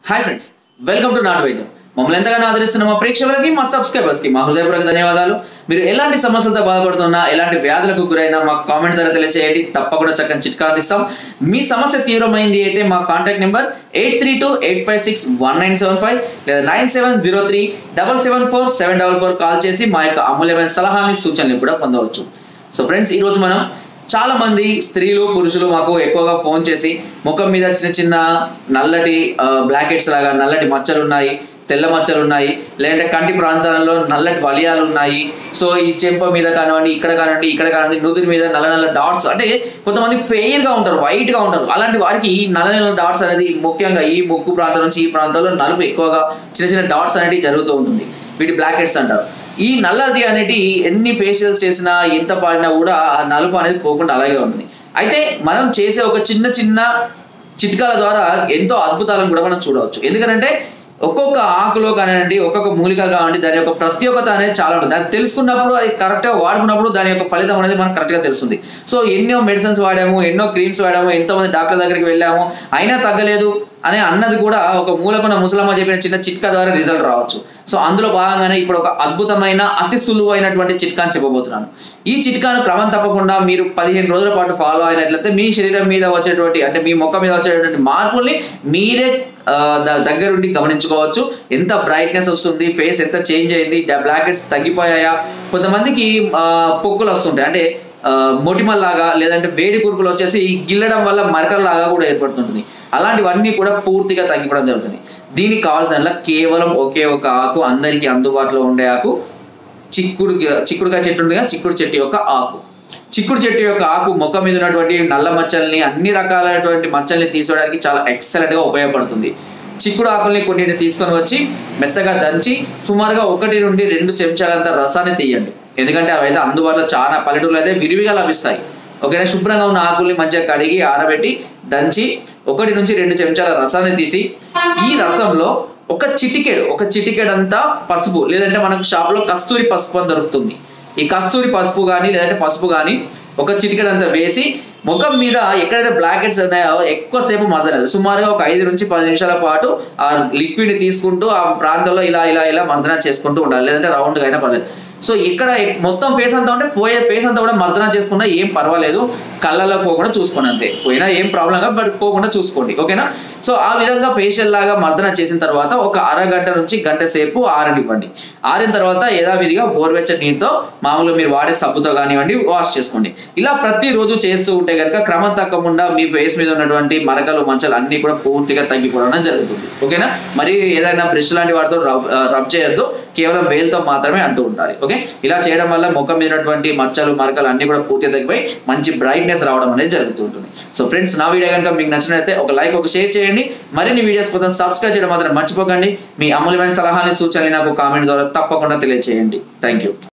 Hi friends, welcome to నాటు వైద్యం. మమ్మల్ని ఎంతగానో ఆదరిస్తున్న మా ప్రేక్షకులకి, మా సబ్స్క్రైబర్స్కి మా హృదయపూర్వక ధన్యవాదాలు. మీరు ఎలాంటి సమస్యలతో బాధపడుతున్నా, ఎలాంటి వ్యాధులకు గురైనా మాకు కామెంట్ ద్వారా తెలియజేయండి. తప్పకుండా చక్కని చిట్కా అందిస్తాం. మీ సమస్య తీవ్రమైంది అయితే మా కాంటాక్ట్ నెంబర్ 8328561975 లేదా 9703774744 కాల్ చేసి మా యొక్క అమూల్యమైన సలహాలని, సూచనలు కూడా పొందవచ్చు. సో ఫ్రెండ్స్, ఈరోజు మనం చాలా మంది స్త్రీలు పురుషులు మాకు ఎక్కువగా ఫోన్ చేసి ముఖం మీద చిన్న చిన్న నల్లటి బ్లాక్ హెడ్స్ లాగా నల్లటి మచ్చలు ఉన్నాయి, తెల్ల మచ్చలు ఉన్నాయి, లేదంటే కంటి ప్రాంతాలలో నల్లటి వలయాలు ఉన్నాయి. సో ఈ చెంప మీద కానివ్వండి, ఇక్కడ కానివ్వండి, నుదురు మీద నల్ల నల్ల డాట్స్, అంటే కొంతమంది ఫెయిర్ గా ఉంటారు, వైట్ గా ఉంటారు. అలాంటి వారికి ఈ నల్ల నల్ల డాట్స్ అనేది ముఖ్యంగా ఈ ముక్కు ప్రాంతం నుంచి ఈ ప్రాంతంలో నలుపు ఎక్కువగా చిన్న చిన్న డాట్స్ అనేవి జరుగుతూ ఉంటుంది. వీటి బ్లాక్ హెడ్స్ అంటారు. ఈ నల్లది అనేది ఎన్ని ఫేషియల్స్ చేసినా, ఎంత పాడినా కూడా ఆ నలుపు అనేది పోకుండా అలాగే ఉంటుంది. అయితే మనం చేసే ఒక చిన్న చిన్న చిట్కాల ద్వారా ఎంతో అద్భుతాలను కూడా మనం చూడవచ్చు. ఎందుకంటే ఒక్కొక్క ఆకులో కానివ్వండి, ఒక్కొక్క మూలిక కానివ్వండి, దాని యొక్క ప్రత్యేకత అనేది చాలా ఉంటుంది. అది తెలుసుకున్నప్పుడు, అది కరెక్ట్గా వాడుకున్నప్పుడు దాని యొక్క ఫలితం అనేది మనకు కరెక్ట్గా తెలుస్తుంది. సో ఎన్నో మెడిసిన్స్ వాడాము, ఎన్నో క్రీమ్స్ వాడాము, ఎంతోమంది డాక్టర్ దగ్గరికి వెళ్ళాము, అయినా తగ్గలేదు అనే అన్నది కూడా ఒక మూలకున్న ముసలమ్మ చెప్పిన చిన్న చిట్కా ద్వారా రిజల్ట్ రావచ్చు. సో అందులో భాగంగానే ఇప్పుడు ఒక అద్భుతమైన, అతి సులువైనటువంటి చిట్కాని చెప్పబోతున్నాను. ఈ చిట్కాను క్రమం తప్పకుండా మీరు 15 రోజుల పాటు ఫాలో అయినట్లయితే మీ శరీరం మీద వచ్చేటువంటి, అంటే మీ ముఖం మీద వచ్చేటువంటి మార్పుల్ని మీరే దగ్గరుండి గమనించుకోవచ్చు. ఎంత బ్రైట్నెస్ వస్తుంది, ఫేస్ ఎంత చేంజ్ అయింది, బ్లాక్ హెడ్స్ తగ్గిపోయాయా, కొంతమందికి పొక్కులు వస్తుంటాయి, అంటే మొటిమల్లాగా, లేదంటే వేడి కురుపులు వచ్చేసి గిల్లడం వల్ల మరకల్లాగా కూడా ఏర్పడుతుంటుంది. అలాంటివన్నీ కూడా పూర్తిగా తగ్గిపోవడం జరుగుతుంది. దీనికి కావాల్సిన కేవలం ఒకే ఒక ఆకు, అందరికీ అందుబాటులో ఉండే ఆకు, చిక్కుడుకాయ చెట్టు ఉండగా చిక్కుడు చెట్టు యొక్క ఆకు. చిక్కుడు చెట్టు యొక్క ఆకు ముఖం మీద ఉన్నటువంటి నల్ల మచ్చల్ని, అన్ని రకాలైనటువంటి మచ్చల్ని తీసుకోవడానికి చాలా ఎక్సలెంట్ గా ఉపయోగపడుతుంది. చిక్కుడు ఆకుల్ని కొన్నింటిని తీసుకొని వచ్చి మెత్తగా దంచి సుమారుగా 1 నుండి 2 చెంచాలంత రసాన్ని తీయండి. ఎందుకంటే అవైతే అందుబాటులో చాలా పల్లెటూరులో అయితే విరివిగా లభిస్తాయి. ఓకేనా? శుభ్రంగా ఉన్న ఆకుల్ని మంచిగా కడిగి ఆరబెట్టి దంచి 1 నుంచి 2 చెంచాల రసాన్ని తీసి, ఈ రసంలో ఒక చిటికెడంతా పసుపు, లేదంటే మనకు షాప్లో కస్తూరి పసుపు అని దొరుకుతుంది. ఈ కస్తూరి పసుపు కానీ, లేదంటే పసుపు కానీ ఒక చిటికెడంతా వేసి ముఖం మీద ఎక్కడైతే బ్లాక్ హెడ్స్ ఉన్నాయో ఎక్కువసేపు మర్దనాలి. సుమారుగా ఒక 5 నుంచి 10 నిమిషాల పాటు ఆ లిక్విడ్ ని తీసుకుంటూ ఆ ప్రాంతంలో ఇలా మర్దన చేసుకుంటూ ఉండాలి, లేదంటే రౌండ్గా అయినా పర్లేదు. సో ఇక్కడ మొత్తం ఫేస్ అంతా ఉంటే ఫేస్ అంతా కూడా మర్దన చేసుకున్నా ఏం పర్వాలేదు, కళ్ళలో పోకుండా చూసుకోండి, అంతే. పోయినా ఏం ప్రాబ్లం కాదు, బట్ పోకుండా చూసుకోండి. ఓకేనా? సో ఆ విధంగా ఫేషియల్ లాగా మర్దన చేసిన తర్వాత ఒక అరగంట నుంచి గంట సేపు ఆరనివ్వండి. ఆరిన తర్వాత యథావిధిగా గోరువెచ్చని నీటితో, మామూలుగా మీరు వాడే సబ్బుతో కానివ్వండి, వాష్ చేసుకోండి. ఇలా ప్రతిరోజు చేస్తూ ఉంటే కనుక క్రమం తప్పకుండా మీ ఫేస్ మీద ఉన్నటువంటి మరకలు, మచ్చలు అన్ని కూడా పూర్తిగా తగ్గిపోవడం జరుగుతుంది. ఓకేనా? మరి ఏదైనా బ్రష్ లాంటి వాటితో రబ్ చేయొద్దు, కేవలం వేలుతో మాత్రమే అంటూ ఉండాలి. ఓకే? ఇలా చేయడం వల్ల ముఖం మీద ఉన్నటువంటి మచ్చలు, మరకలు అన్ని కూడా పూర్తిగా తగ్గిపోయి మంచి బ్రైట్నెస్ రావడం అనేది జరుగుతుంటుంది. సో ఫ్రెండ్స్, నా వీడియో కనుక మీకు నచ్చినట్లయితే ఒక లైక్, ఒక షేర్ చేయండి. మరిన్ని వీడియోస్ కోసం సబ్స్క్రైబ్ చేయడం మాత్రం మర్చిపోకండి. మీ అమూల్యమైన సలహాని, సూచనలు నాకు కామెంట్ ద్వారా తప్పకుండా తెలియజేయండి. Thank you.